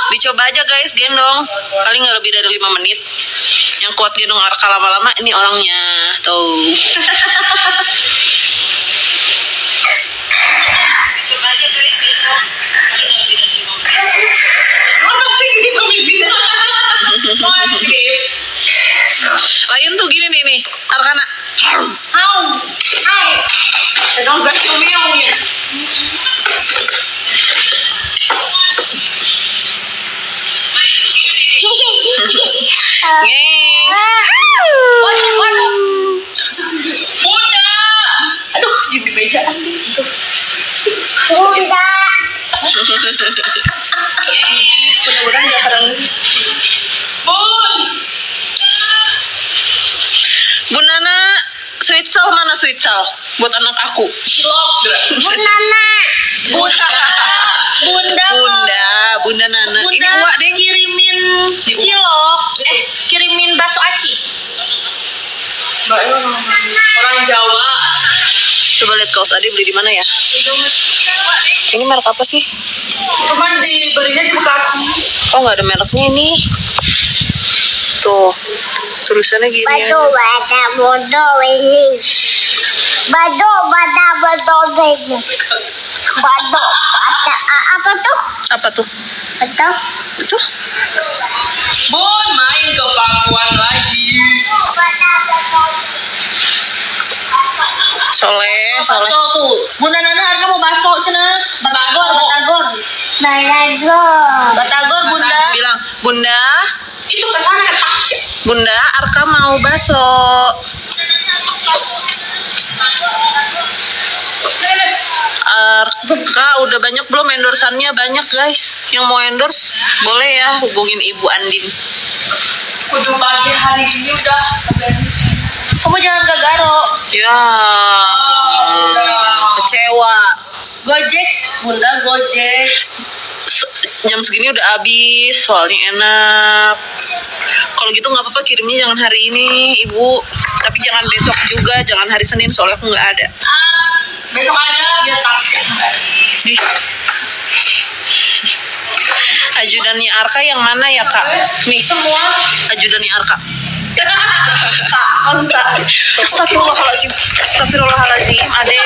Dicoba aja guys, gendong. Paling nggak lebih dari 5 menit. Yang kuat gendong Arka lama-lama ini orangnya. Tuh. Dicoba aja guys, gendong. Paling nggak lebih dari 5 menit. Apa sih ini sambil bilang? Lain tuh gini nih, Arkana. Jangan gak meow ya. Waduh. Bunda. Aduh, jadi bejaan nih. Bunda. Mudah-mudahan dia kadang. Bun Nana, sweet sal mana sweet sal? Buat anak aku. Bun Nana. Bunda Nana. Bunda, ini Wak deh kirimin cilok. Kirimin bakso aci. Orang Jawa. Coba lihat kaos Ade beli di mana ya? Ini merek apa sih? Cuman dibelinya di Bekasi. Oh nggak ada mereknya ini. Tuh tulisannya gini ya. Bodoh ini. Apa tuh? Betul. Bun, main ke Pakuan lagi. Soleh. Bakso tuh. Bunda Nana harga mau bakso cenah. Batagor. Batagor Bunda. Bilang, Bunda, Itu ke sana ketak. Bunda, Arka mau bakso. Arka udah banyak belum endorsannya? Banyak guys. Yang mau endorse boleh ya hubungin Ibu Andin. Udah pagi hari ini udah. Kamu jangan gagaro. Ya, kecewa. Gojek, Bunda Gojek. Jam segini udah habis, soalnya enak. Kalau gitu nggak apa-apa, kirimnya jangan hari ini, Ibu. Tapi jangan besok juga, jangan hari Senin, soalnya aku nggak ada. Besok aja biar taksi. Ih. Ajudannya Arka yang mana ya Kak? Nih, Semua. ajudannya Arka. Astagfirullahaladzim, adek.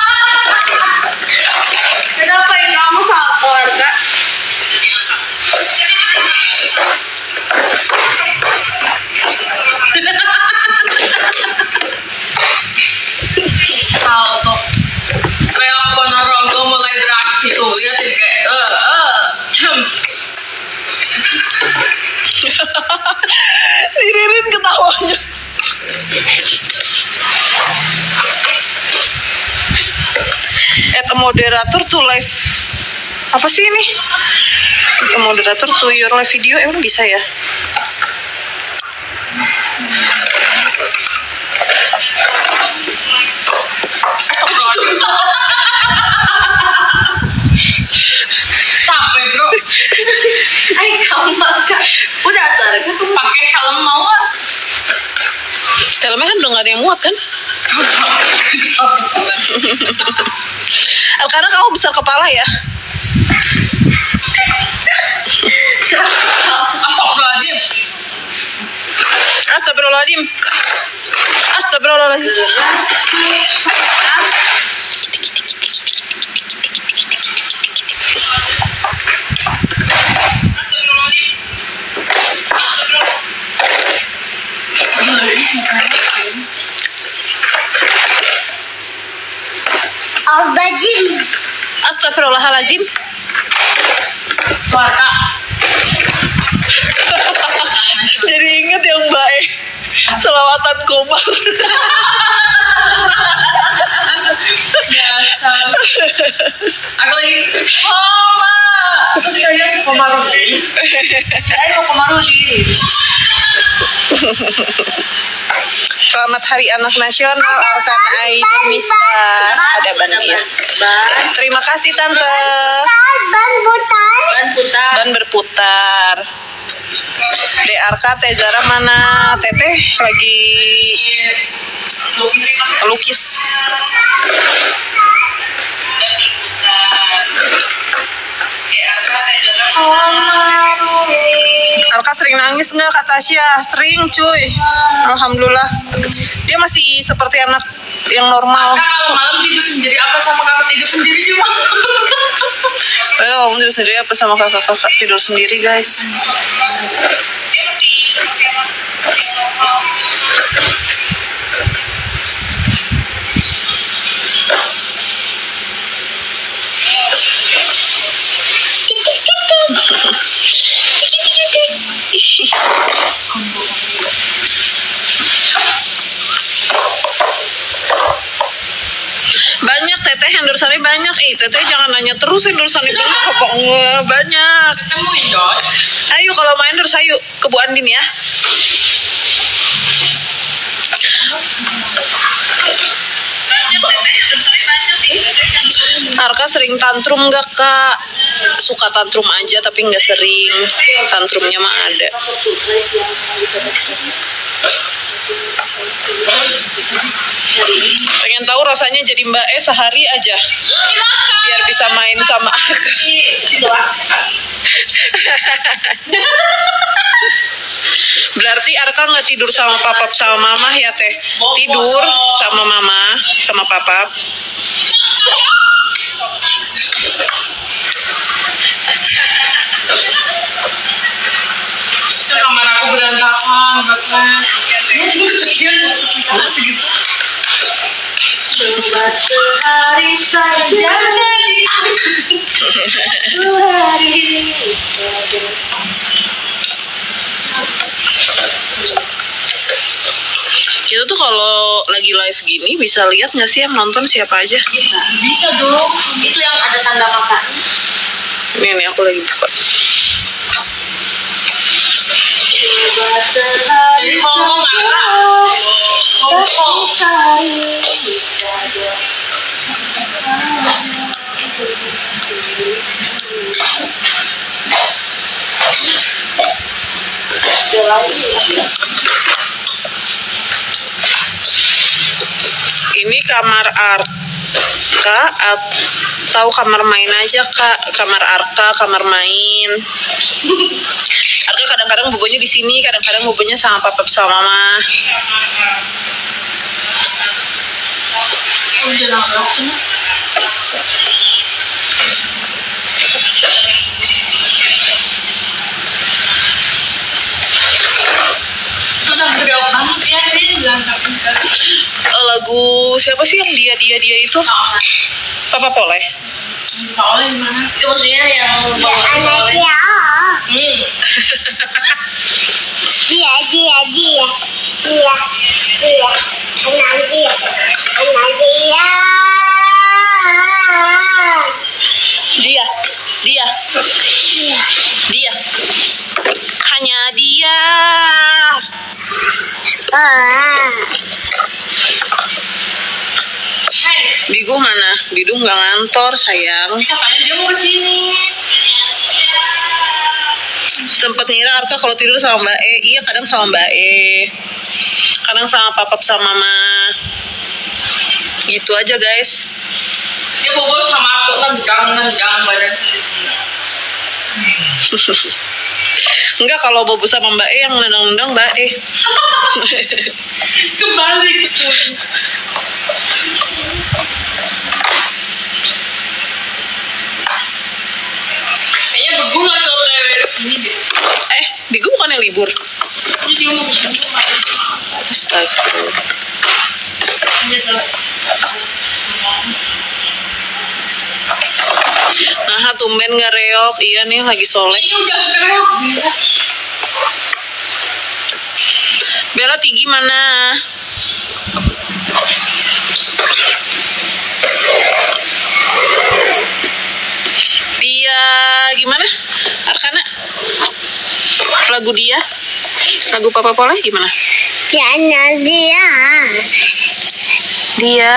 Kenapa ya kamu sabar, Kak? Salto. Kayak Ponorogo mulai beraksi tuh, liatin kayak Si Ririn ketawanya. Moderator tuh live apa sih ini? Moderator tuh your live video emang bisa ya? capek bro. Ayo kamu makan. Udah tarik tuh pakai helm mau nggak? Helmnya kan udah nggak ada yang muat kan? Karena kamu besar kepala ya. Astagfirullahaladzim. Astagfirullahaladzim. Astagfirullahaladzim. Astagfirullahaladzim. Warta. Jadi inget yang baik selawatan Komar. Biasa. Aku lagi Koma. Terus kayaknya Komarudin. Kayaknya mau Komarudin. Selamat Hari Anak Nasional Alsana Aidan Misbah. Ada bannya. Terima kasih Tante. Ban berputar. Dek Arka, Teh Zara mana? Teteh lagi lukis. sering nangis nggak kak Tasya? Sering cuy. Alhamdulillah. Dia masih seperti anak yang normal. Kakak kalau malam tidur sendiri apa sama kakak tidur sendiri juga? Kamu tidur sendiri apa sama kakak tidur sendiri guys? Banyak teteh endorsannya banyak. Teteh jangan nanya terus endorsannya banyak apa enggak. Banyak. Ketemuin dong. Ayo kalau main terus ayo ke Bu Andin ya. Arka sering tantrum nggak kak? Suka tantrum aja tapi nggak sering. Tantrumnya mah ada. Pengen tahu rasanya jadi Mbak E sehari aja. Silakan. Biar bisa main sama Arka. Silakan. Berarti Arka nggak tidur sama papap sama mama ya teh? Tidur sama mama sama papap. Kamar aku berantakan, banget. Ini cuma kecil segitu. Coba sehari saja jadi aku. Sehari saja. Kita tuh kalau lagi live gini bisa lihat nggak sih yang nonton siapa aja? Bisa dong. Itu yang ada tanda matanya. Nih aku lagi buka. Dari Hongkong nggak? Hongkong. Ini kamar Arka atau kamar main aja kak? Kamar Arka, kamar main. Arka kadang-kadang bobonya di sini, kadang-kadang bobonya sama papa sama mama. Lagu siapa sih yang dia itu? Papa Poleh. Itu maksudnya yang Anak dia. Dia. Anak dia. Dia. Hanya dia. Bigu mana? Bidu nggak ngantor sayang. Katanya dia mau kesini. Sempet ngira Arka kalau tidur sama Mbak E. Iya kadang sama Mbak E. Kadang sama papap sama mama. Gitu aja guys. Dia bobo sama aku nendang badan sendiri. Enggak, kalau bobo sama Mbak E yang nendang-nendang Mbak E. Kembali gitu. Kayaknya Begu lagi OTW kesini deh. Bigu bukannya libur? Ini dia mau kesini. Astagfirullah. Nah, tumben nggak reok. Iya nih lagi soleh. Ini udah kereok. Bella Tigi mana? Dia gimana? Arkana? Lagu dia? Lagu Papa Poleh gimana? Jangan dia. Dia.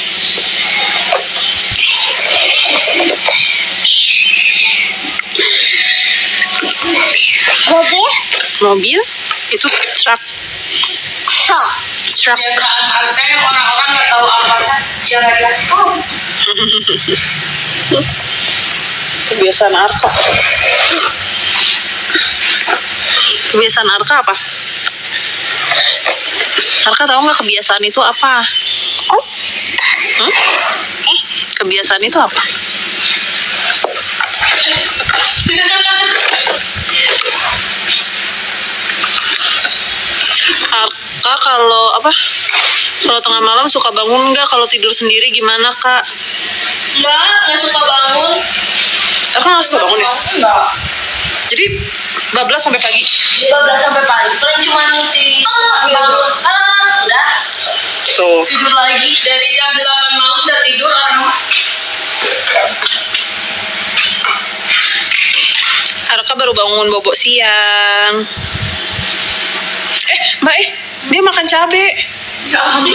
Mobil? Itu truk. Truk. Kebiasaan Arka yang orang-orang nggak tahu apa-apa, dia nggak dikasih tahu. Kebiasaan Arka. Kebiasaan Arka apa? Arka tahu nggak kebiasaan itu apa? Hmm? Kebiasaan itu apa? Arka kalau apa? Kalau tengah malam suka bangun nggak? Kalau tidur sendiri gimana, Kak? Nggak suka bangun. Arka nggak suka bangun ya? Enggak. Jadi bablas sampai pagi. 12 sampai pagi. Paling cuma bangun. Udah. Tuh. Tidur lagi. Dari jam 8 malam udah tidur orang. Arka baru bangun bobo siang. Mbak, dia makan cabe. Ya ampun.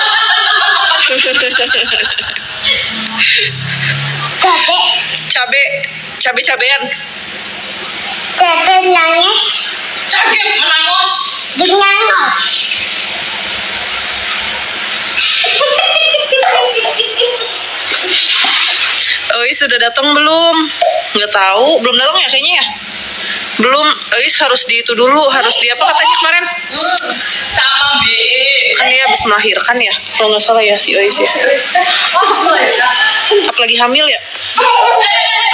Cabe-cabean. Cabe nangis. Cabe menangis. Dinangis. Eis sudah datang belum? Nggak tahu, belum datang ya kayaknya ya. Belum, Eis harus di itu dulu, harus di apa katanya kemarin? Sama BE. Kan dia habis melahirkan ya, kalau nggak salah ya si Eis ya. Oh, Apalagi hamil ya.